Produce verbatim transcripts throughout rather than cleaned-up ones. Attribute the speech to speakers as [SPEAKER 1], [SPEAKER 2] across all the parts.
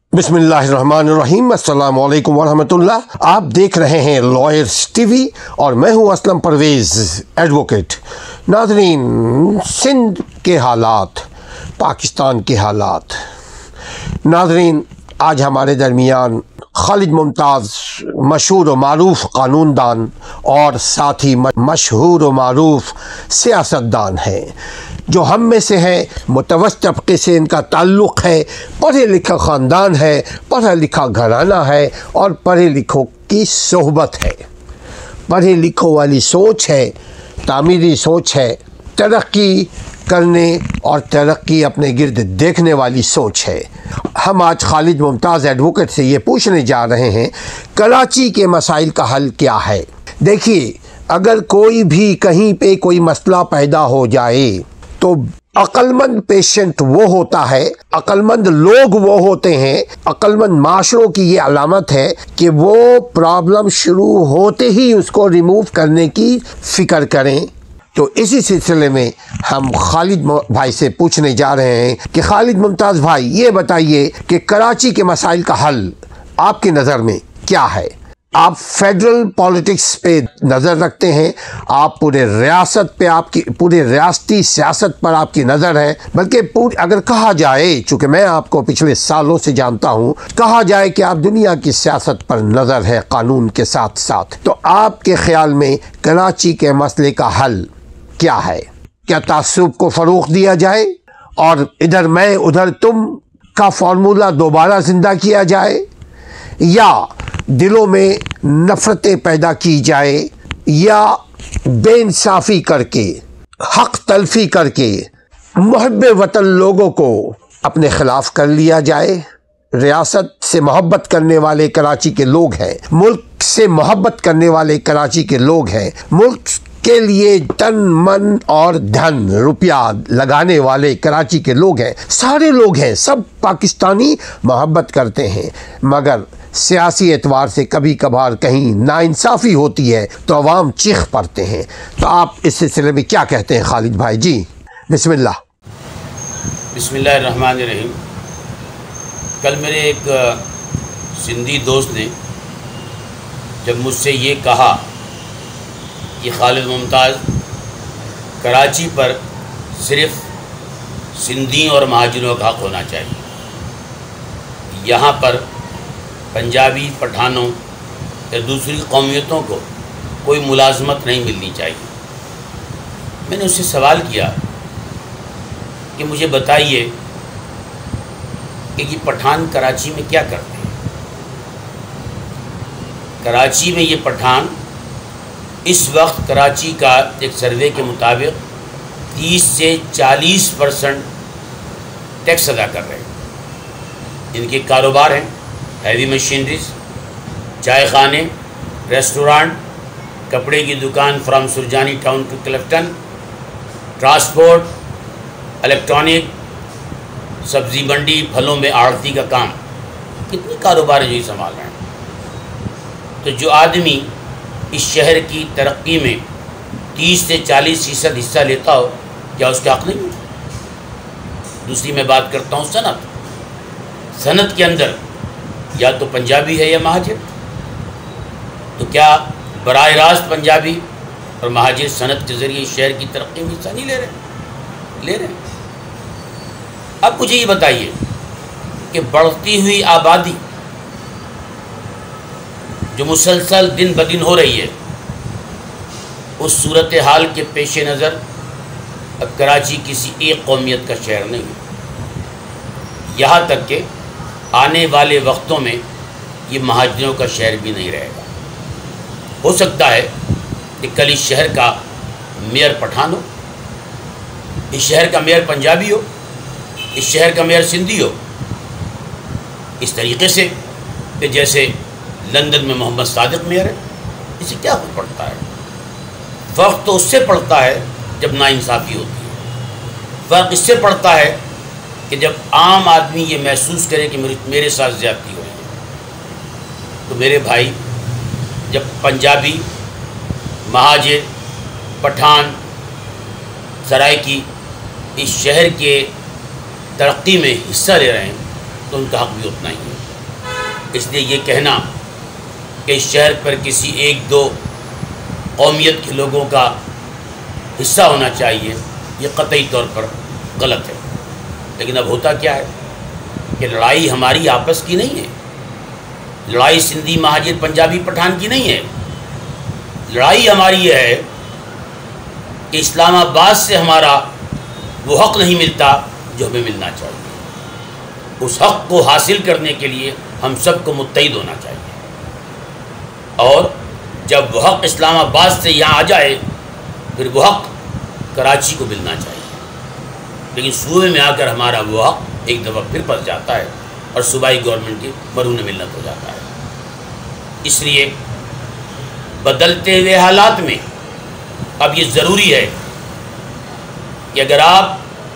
[SPEAKER 1] बिस्मिल्लाहिर्रहमानिर्रहीम। अस्सलाम वालेकुम वरहमतुल्लाह। आप देख रहे हैं लॉयर्स टीवी और मैं हूं असलम परवेज़ एडवोकेट। नाज़रीन, सिंध के हालात, पाकिस्तान के हालात। नाज़रीन, आज हमारे दरमियान खालिद मुमताज़, मशहूर व मारूफ क़ानूनदान और साथ ही मशहूर व मारूफ सियासतदान हैं, जो हम में से हैं। मुतवस्सित तबके से इनका ताल्लुक़ है, पढ़े लिखा ख़ानदान है, पढ़ा लिखा घराना है और पढ़े लिखों की सोहबत है। पढ़े लिखों वाली सोच है, तामीरी सोच है, तरक्की करने और तरक्की अपने गिर्द देखने वाली सोच है। हम आज खालिद मुमताज़ एडवोकेट से ये पूछने जा रहे हैं, कराची के मसाइल का हल क्या है। देखिए, अगर कोई भी कहीं पे कोई मसला पैदा हो जाए तो अक्लमंद पेशेंट वो होता है, अक्लमंद लोग वो होते हैं, अक्लमंद माशरों की ये अलामत है कि वो प्रॉब्लम शुरू होते ही उसको रिमूव करने की फ़िक्र करें। तो इसी सिलसिले में हम खालिद भाई से पूछने जा रहे हैं कि खालिद मुमताज़ भाई, ये बताइए कि कराची के मसाइल का हल आपकी नज़र में क्या है। आप फेडरल पॉलिटिक्स पे नज़र रखते हैं, आप पूरे रियासत पे, आपकी पूरे रियासती सियासत पर आपकी नज़र है, बल्कि पूरी अगर कहा जाए, चूँकि मैं आपको पिछले सालों से जानता हूँ, कहा जाए कि आप दुनिया की सियासत पर नज़र है कानून के साथ साथ, तो आपके ख़्याल में कराची के मसले का हल क्या है। क्या तासुब को फ़रोग़ दिया जाए और इधर मैं उधर तुम का फार्मूला दोबारा ज़िंदा किया जाए, या दिलों में नफ़रतें पैदा की जाए, या बेइंसाफ़ी करके, हक़ तलफ़ी करके मुहब्बे वतन लोगों को अपने ख़िलाफ़ कर लिया जाए। रियासत से मोहब्बत करने वाले कराची के लोग हैं, मुल्क से मोहब्बत करने वाले कराची के लोग हैं, मुल्क के लिए तन मन और धन रुपया लगाने वाले कराची के लोग हैं, सारे लोग हैं, सब पाकिस्तानी मोहब्बत करते हैं, मगर सियासी एतवार से कभी कभार कहीं नाइंसाफ़ी होती है तो अवाम चीख पड़ते हैं। तो आप इस सिलसिले में क्या कहते हैं खालिद भाई जी? बिस्मिल्लाह।
[SPEAKER 2] बिस्मिल्लाहिर्रहमानिर्रहीम। कल मेरे एक सिंधी दोस्त ने जब मुझसे ये कहा कि खालिद मुमताज़, कराची पर सिर्फ़ सिंधी और महाजिरों का हक़ होना चाहिए, यहाँ पर पंजाबी, पठानों या दूसरी कौमियतों को कोई मुलाजमत नहीं मिलनी चाहिए। मैंने उससे सवाल किया कि मुझे बताइए कि ये पठान कराची में क्या करते हैं। कराची में ये पठान इस वक्त कराची का एक सर्वे के मुताबिक तीस से चालीस परसेंट टैक्स अदा कर रहे हैं। इनके कारोबार हैं हैवी मशीनरीज, चाय खाने, रेस्टोरेंट, कपड़े की दुकान from Surjani town to Clifton, transport, electronic, सब्ज़ी मंडी, फलों में आड़ती का काम। कितने कारोबार हैं जो ये संभाल रहे हैं। तो जो आदमी इस शहर की तरक्की में तीस से चालीस फीसद हिस्सा लेता हो, क्या उसका हक़ नहीं है? दूसरी मैं बात करता हूँ सनत। सनत के अंदर या तो पंजाबी है या महाजिर, तो क्या बराह रास्त पंजाबी और महाजिर सनत के ज़रिए शहर की तरक्की में हिस्सा नहीं ले रहे? ले रहे हैं। अब मुझे ये बताइए कि बढ़ती हुई आबादी जो मुसलसल दिन ब दिन हो रही है, उस सूरत हाल के पेश नज़र अब कराची किसी एक कौमियत का शहर नहीं है। यहाँ तक कि आने वाले वक्तों में ये महाजिरों का शहर भी नहीं रहेगा। हो सकता है कि कल इस शहर का मेयर पठान हो, इस शहर का मेयर पंजाबी हो, इस शहर का मेयर सिंधी हो। इस तरीके से कि जैसे लंदन में मोहम्मद सादिक मेयर है, इसे क्या फर्क पड़ता है? फ़र्क तो उससे पड़ता है जब नाइंसाफ़ी होती है। फ़र्क इससे पड़ता है कि जब आम आदमी ये महसूस करे कि मेरे मेरे साथ ज़्यादती हो रही है। तो मेरे भाई, जब पंजाबी, महाजिर, पठान सराइकी इस शहर के तरक्की में हिस्सा ले रहे हैं तो उनका हक़ भी उतना ही है। اس لیے یہ کہنا کہ اس شہر پر کسی ایک دو قومیت کے لوگوں کا حصہ ہونا چاہیے یہ قطعی طور پر غلط ہے. لیکن اب ہوتا کیا ہے کہ لڑائی ہماری آپس کی نہیں ہے، لڑائی سندھی مہاجر پنجابی پٹھان کی نہیں ہے. لڑائی ہماری یہ ہے کہ اسلام آباد سے ہمارا وہ حق نہیں ملتا جو ہمیں ملنا چاہیے. اس حق کو حاصل کرنے کے لیے ہم سب کو متحد ہونا چاہیے، اور جب وہ حق اسلام آباد سے یہاں آ جائے پھر وہ حق کراچی کو ملنا چاہیے. لیکن صوبے میں آ کر ہمارا وہ حق ایک دفعہ پھر پھنس جاتا ہے اور صوبائی گورنمنٹ کی مرہون ملت ہو جاتا ہے. اس لیے بدلتے ہوئے حالات میں اب یہ ضروری ہے کہ اگر آپ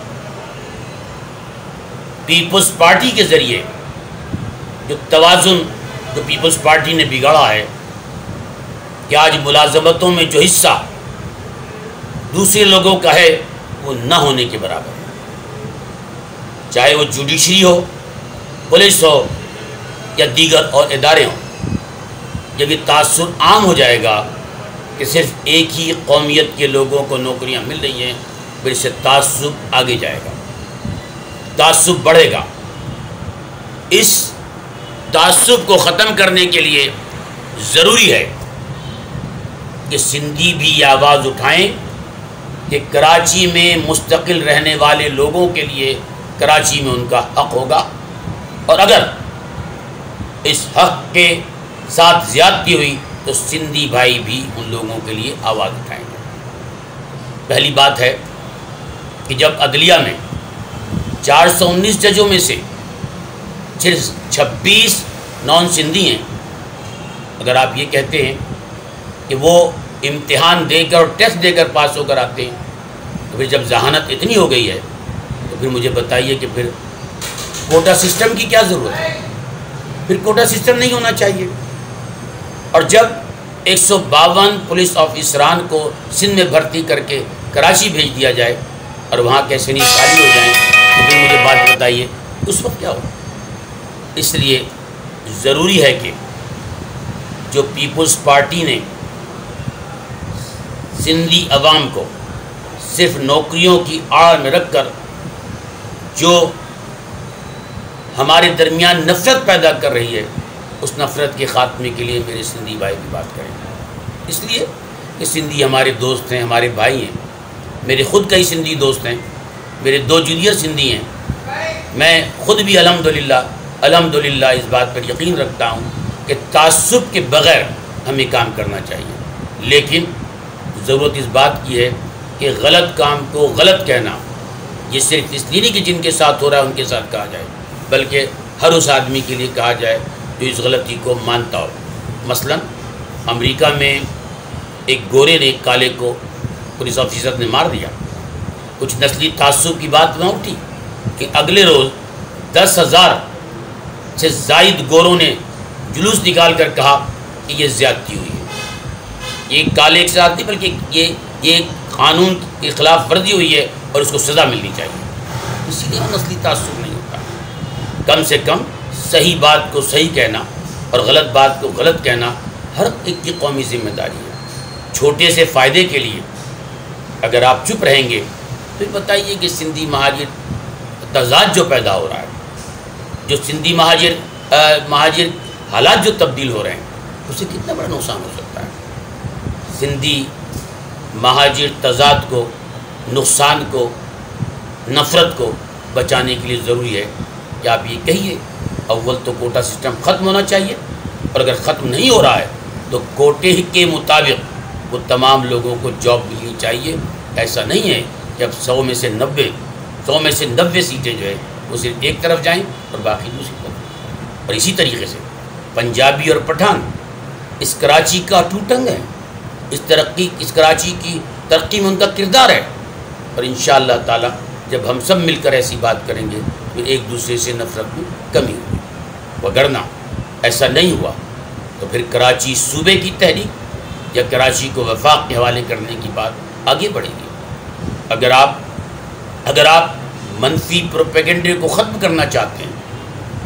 [SPEAKER 2] پیپلز پارٹی کے ذریعے جو توازن جو پیپلز پارٹی نے بگاڑا ہے کہ آج ملازمتوں میں جو حصہ دوسرے لوگوں کا ہے وہ نہ ہونے کے برابر ہے، چاہے وہ جوڈیشری ہو، پولیس ہو یا دیگر اور ادارے ہوں. جب یہ تاثر عام ہو جائے گا کہ صرف ایک ہی قومیت کے لوگوں کو نوکریاں مل رہی ہیں پھر اس سے تعصب آگے جائے گا، تعصب بڑھے گا. اس تعصب کو ختم کرنے کے لیے ضروری ہے کہ سندھی بھی یہ آواز اٹھائیں کہ کراچی میں مستقل رہنے والے لوگوں کے لیے کراچی میں ان کا حق ہوگا، اور اگر اس حق کے ساتھ زیادتی ہوئی تو سندھی بھائی بھی ان لوگوں کے لیے آواز اٹھائیں گے. پہلی بات ہے کہ جب عدلیہ میں چار سو انیس ججوں میں سے صرف چھبیس نان سندھی ہیں، اگر آپ یہ کہتے ہیں کہ وہ امتحان دے کر اور ٹیسٹ دے کر پاس ہو کر آتے ہیں تو پھر جب ذہانت اتنی ہو گئی ہے تو پھر مجھے بتائیے کہ پھر کوٹا سسٹم کی کیا ضرورت ہے؟ پھر کوٹا سسٹم نہیں ہونا چاہیے. اور جب ایک سو باون پولیس آفیسران کو سندھ میں بھرتی کر کے کراچی بھیج دیا جائے اور وہاں کے سینی خالی ہو جائیں تو پھر مجھے بات بتائیے اس وقت کیا ہو. اس لیے ضروری ہے کہ جو پیپلز پارٹی نے سندھی عوام کو صرف نوکریوں کی آڑ میں رکھ کر جو ہمارے درمیان نفرت پیدا کر رہی ہے اس نفرت کے خاتمے کے لیے میرے سندھی بھائی بھی بات کریں. اس لیے کہ سندھی ہمارے دوست ہیں، ہمارے بھائی ہیں. میرے خود کئی سندھی دوست ہیں، میرے دو جونیئر سندھی ہیں. میں خود بھی الحمدللہ الحمدللہ اس بات پر یقین رکھتا ہوں کہ تعصب کے بغیر ہمیں کام کرنا چاہیے. لیکن ضرورت اس بات کی ہے کہ غلط کام کو غلط کہنا یہ صرف اس لیے نہیں کہ جن کے ساتھ ہو رہا ہے ان کے ساتھ کہا جائے، بلکہ ہر اس آدمی کے لیے کہا جائے جو اس غلطی کو مانتا ہو. مثلا امریکہ میں ایک گورے نے ایک کالے کو پولیس آفیسر نے مار دیا. کچھ نسلی تعصب کی بات وہاں اٹھی کہ اگلے روز دس ہزار سے زائد گوروں نے جلوس نکال کر کہا کہ یہ زیادتی ہوئی ہے، یہ کالے کے ساتھ نہیں بلکہ یہ یہ قانون کی خلاف ورزی ہوئی ہے اور اس کو سزا ملنی چاہیے. اسی لیے نسلی تعصب نہیں ہوتا. کم سے کم صحیح بات کو صحیح کہنا اور غلط بات کو غلط کہنا ہر ایک کی قومی ذمہ داری ہے. چھوٹے سے فائدے کے لیے اگر آپ چپ رہیں گے تو بتائیے کہ سندھی مہاجر تضاد جو پیدا ہو رہا ہے، جو سندھی مہاجر مہاجر حالات جو تبدیل ہو رہے ہیں اسے کتنا بڑا نقصان ہو سکتا ہے. سندھی مہاجر تضاد کو، نقصان کو، نفرت کو بچانے کے لیے ضروری ہے کہ آپ یہ کہیے اول تو کوٹا سسٹم ختم ہونا چاہیے، اور اگر ختم نہیں ہو رہا ہے تو کوٹے کے مطابق وہ تمام لوگوں کو جاب ملنی چاہیے. ایسا نہیں ہے کہ اب سو میں سے نبے سو میں سے نبے سیٹیں جو ہے وہ صرف ایک طرف جائیں اور باقی دوسری طرف. اور اسی طریقے سے پنجابی اور پٹھان اس کراچی کا ٹوٹنگ ہے، اس ترقی اس کراچی کی ترقی میں ان کا کردار ہے. اور انشاءاللہ تعالی جب ہم سب مل کر ایسی بات کریں گے تو ایک دوسرے سے نفرت میں کمی ہوگی. وگرنہ ایسا نہیں ہوا تو پھر کراچی صوبے کی تحریک یا کراچی کو وفاق کے حوالے کرنے کی بات آگے بڑھے گی. اگر آپ اگر آپ منفی پروپیگنڈے کو ختم کرنا چاہتے ہیں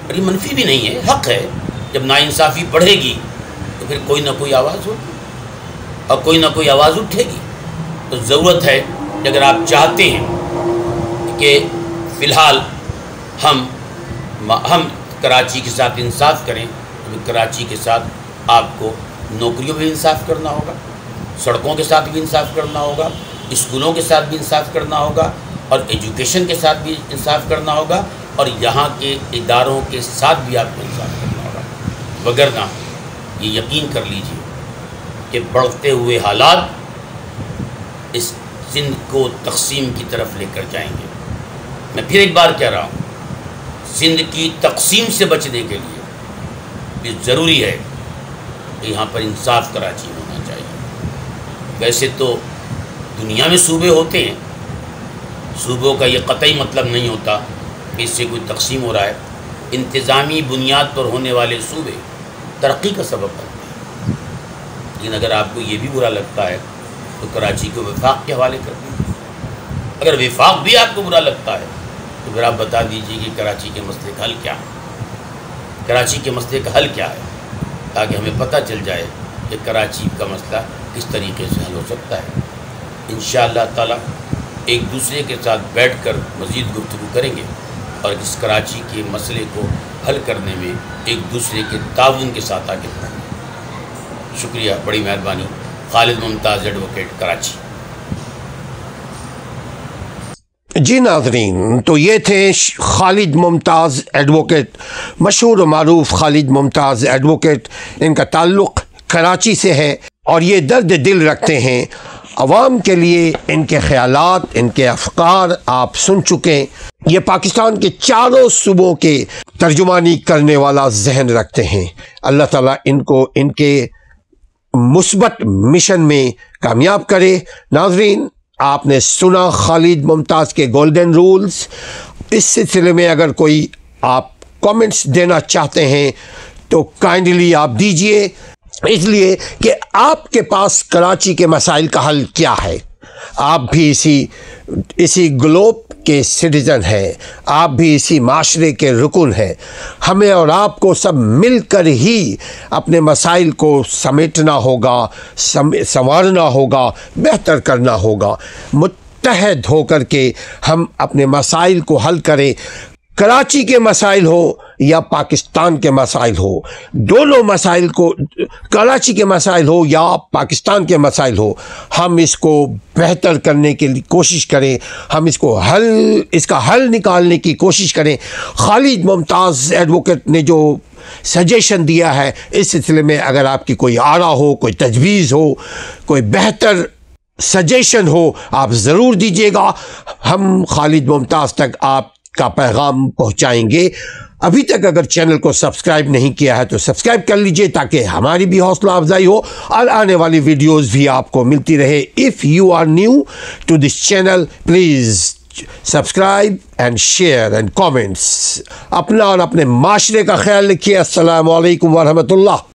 [SPEAKER 2] اور یہ منفی بھی نہیں ہے، حق ہے. جب ناانصافی بڑھے گی تو پھر کوئی نہ کوئی آواز ہوگی اور کوئی نہ کوئی آواز اٹھے گی. تو ضرورت ہے کہ اگر آپ چاہتے ہیں کہ فی الحال ہم ہم کراچی کے ساتھ انصاف کریں تو کراچی کے ساتھ آپ کو نوکریوں میں انصاف کرنا ہوگا، سڑکوں کے ساتھ بھی انصاف کرنا ہوگا، اسکولوں کے ساتھ بھی انصاف کرنا ہوگا، اور ایجوکیشن کے ساتھ بھی انصاف کرنا ہوگا، اور یہاں کے اداروں کے ساتھ بھی آپ کو انصاف کرنا ہوگا. وگرنہ یہ یقین کر لیجیے کہ بڑھتے ہوئے حالات اس سندھ کو تقسیم کی طرف لے کر جائیں گے. میں پھر ایک بار کہہ رہا ہوں، سندھ کی تقسیم سے بچنے کے لیے بھی ضروری ہے کہ یہاں پر انصاف کراچی میں ہونا چاہیے. ویسے تو دنیا میں صوبے ہوتے ہیں، صوبوں کا یہ قطعی مطلب نہیں ہوتا کہ اس سے کوئی تقسیم ہو رہا ہے. انتظامی بنیاد پر ہونے والے صوبے ترقی کا سبب بنتے ہیں. لیکن اگر آپ کو یہ بھی برا لگتا ہے تو کراچی کو وفاق کے حوالے کر دیں. اگر وفاق بھی آپ کو برا لگتا ہے تو پھر آپ بتا دیجیے کہ کراچی کے مسئلے کا حل کیا ہے، کراچی کے مسئلے کا حل کیا ہے، تاکہ ہمیں پتہ چل جائے کہ کراچی کا مسئلہ کس طریقے سے حل ہو سکتا ہے. انشاءاللہ تعالی ایک دوسرے کے ساتھ بیٹھ کر مزید گفتگو کریں گے اور اس کراچی کے مسئلے کو حل کرنے میں ایک دوسرے کے تعاون کے ساتھ آگے بڑھیں گے. شکریہ، بڑی مہربانی. خالد ممتاز، ایڈوکیٹ، کراچی.
[SPEAKER 1] جی ناظرین، تو یہ تھے خالد ممتاز ایڈوکیٹ، مشہور و معروف خالد ممتاز ایڈوکیٹ. ان کا تعلق کراچی سے ہے اور یہ درد دل رکھتے ہیں عوام کے لیے. ان کے خیالات، ان کے افکار آپ سن چکے. یہ پاکستان کے چاروں صوبوں کے ترجمانی کرنے والا ذہن رکھتے ہیں. اللہ تعالیٰ ان کو ان کے مثبت مشن میں کامیاب کرے. ناظرین، آپ نے سنا خالد ممتاز کے گولڈن رولز. اس سلسلے میں اگر کوئی آپ کامنٹس دینا چاہتے ہیں تو کائنڈلی آپ دیجئے، اس لیے کہ آپ کے پاس کراچی کے مسائل کا حل کیا ہے. آپ بھی اسی اسی گلوب کے سٹیزن ہیں، آپ بھی اسی معاشرے کے رکن ہیں. ہمیں اور آپ کو سب مل کر ہی اپنے مسائل کو سمیٹنا ہوگا، سنوارنا ہوگا، بہتر کرنا ہوگا. متحد ہو کر کے ہم اپنے مسائل کو حل کریں. کراچی کے مسائل ہو یا پاکستان کے مسائل ہو، دونوں مسائل کو، کراچی کے مسائل ہو یا پاکستان کے مسائل ہو، ہم اس کو بہتر کرنے کے لیے کوشش کریں. ہم اس کو حل اس کا حل نکالنے کی کوشش کریں. خالد ممتاز ایڈوکیٹ نے جو سجیشن دیا ہے، اس سلسلے میں اگر آپ کی کوئی آرا ہو، کوئی تجویز ہو، کوئی بہتر سجیشن ہو، آپ ضرور دیجیے گا. ہم خالد ممتاز تک آپ کا پیغام پہنچائیں گے. ابھی تک اگر چینل کو سبسکرائب نہیں کیا ہے تو سبسکرائب کر لیجئے تاکہ ہماری بھی حوصلہ افزائی ہو اور آنے والی ویڈیوز بھی آپ کو ملتی رہے. If you are new to this channel, please subscribe and share and comments. اپنا اور اپنے معاشرے کا خیال رکھیے. السلام علیکم ورحمۃ اللہ.